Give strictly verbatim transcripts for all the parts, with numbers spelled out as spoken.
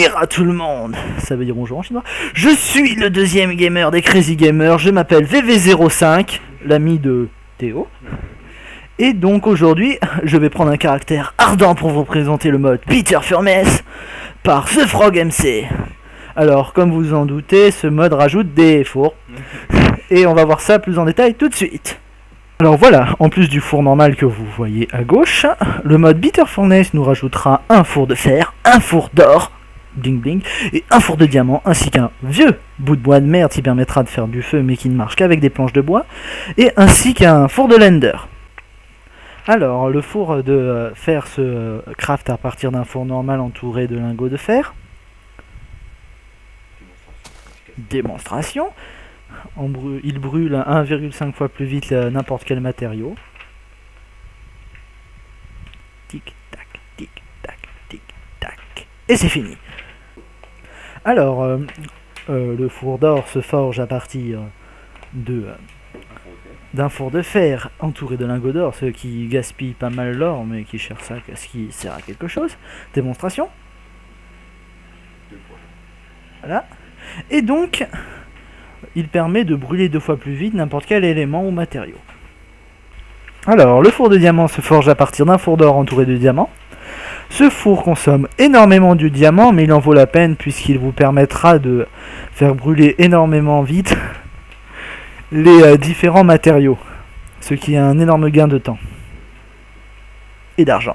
Konnichiwa tout le monde. Ça veut dire bonjour en chinois. Je suis le deuxième gamer des Crazy Gamers. Je m'appelle V V zéro cinq, l'ami de Théo. Et donc aujourd'hui, je vais prendre un caractère ardent pour vous présenter le mode Bitter Furnace par The Frog M C. Alors, comme vous en doutez, ce mode rajoute des fours. Et on va voir ça plus en détail tout de suite. Alors voilà, en plus du four normal que vous voyez à gauche, le mode Bitter Furnace nous rajoutera un four de fer, un four d'or, bling bling, et un four de diamant, ainsi qu'un vieux bout de bois de merde qui permettra de faire du feu mais qui ne marche qu'avec des planches de bois, et ainsi qu'un four de Lender. Alors, le four de fer se craft à partir d'un four normal entouré de lingots de fer. Démonstration. En bru il brûle à un virgule cinq fois plus vite n'importe quel matériau. Tic tac, tic tac, tic tac. Et c'est fini. Alors, euh, euh, le four d'or se forge à partir de euh, d'un four de fer entouré de lingots d'or, ce qui gaspille pas mal l'or, mais qui cherche ça, ce qui sert à quelque chose. Démonstration. Voilà. Et donc, il permet de brûler deux fois plus vite n'importe quel élément ou matériau. Alors, le four de diamant se forge à partir d'un four d'or entouré de diamants. Ce four consomme énormément du diamant, mais il en vaut la peine puisqu'il vous permettra de faire brûler énormément vite les euh, différents matériaux, ce qui est un énorme gain de temps et d'argent.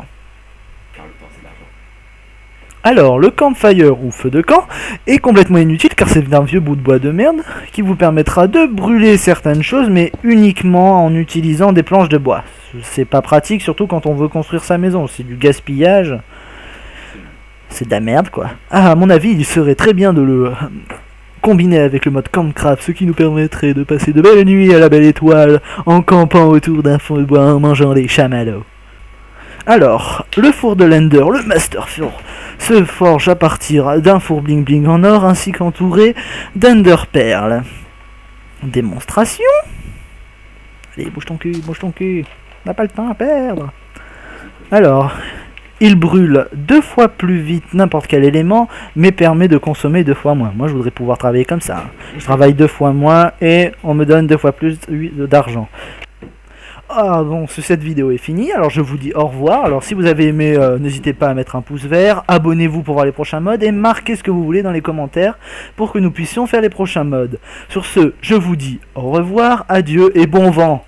Alors, le campfire ou feu de camp est complètement inutile car c'est un vieux bout de bois de merde qui vous permettra de brûler certaines choses mais uniquement en utilisant des planches de bois. C'est pas pratique, surtout quand on veut construire sa maison, c'est du gaspillage, c'est de la merde quoi. Ah, à mon avis, il serait très bien de le combiner avec le mode Campcraft, ce qui nous permettrait de passer de belles nuits à la belle étoile en campant autour d'un fond de bois en mangeant des chamallows. Alors, le four de Lender, le Master Four, se forge à partir d'un four bling bling en or ainsi qu'entouré d'Ender Pearl. Démonstration. Allez, bouge ton cul, bouge ton cul. On n'a pas le temps à perdre. Alors, il brûle deux fois plus vite n'importe quel élément, mais permet de consommer deux fois moins. Moi, je voudrais pouvoir travailler comme ça. Je travaille deux fois moins et on me donne deux fois plus d'argent. Ah bon, cette vidéo est finie, alors je vous dis au revoir. Alors si vous avez aimé, euh, n'hésitez pas à mettre un pouce vert, abonnez-vous pour voir les prochains modes et marquez ce que vous voulez dans les commentaires pour que nous puissions faire les prochains modes. Sur ce, je vous dis au revoir, adieu et bon vent.